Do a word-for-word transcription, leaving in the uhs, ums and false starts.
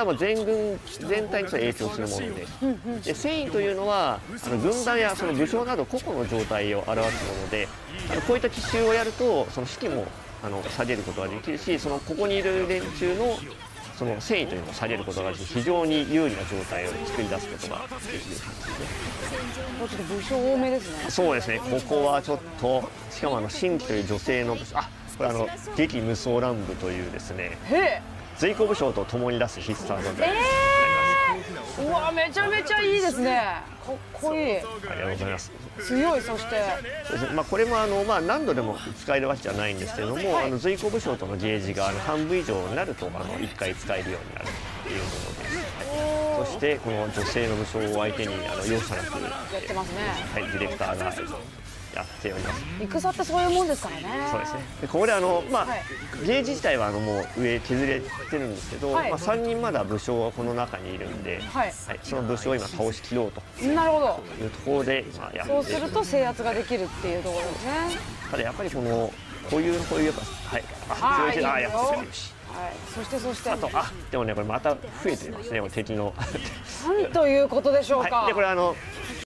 れはもう全軍全体に影響するもので、で戦意というのはあの軍団やその武将など個々の状態を表すもので、あのこういった奇襲をやるとその士気もあの下げることができるし、そのここにいる連中のその戦意というのを下げることができ非常に有利な状態を作り出すことができる感じですね。 ちょっと武将多めですね。 そうですね。ここはちょっとしかもあの新規という女性のあこれあの激無双乱舞というですね。 へえ。 随行武将と共に出す必殺技で。 えー、うわめちゃめちゃいいですね。かっこいい。ありがとうございます。 強い。そしてそうですね、まあこれもあのまあ何度でも使えるわけじゃないんですけれども、はい、あの随行武将とのゲージがあの半分以上になるとあのいっかい使えるようになるというものです。はい、そしてこの女性の武将を相手にあの容赦なくやってますね。 はい、ディレクターがやっております。 戦ってそういうもんですからね。 そうですね。でここであのまあ、はい、ゲージ自体はあのもう上削れてるんですけど、はい、まあ三人まだ武将はこの中にいるんで、はい、はい、その武将を今倒し切ろうと。 なるほど。 いうところで今やって。 そうすると制圧ができるっていうところですね。 ただやっぱりこのこういうこういうやっぱはい、あ、強いあ、やってるし。 はい、そしてそしてあとあでもねこれまた増えてますねこれ敵の。 なんということでしょうか。 はい、でこれあの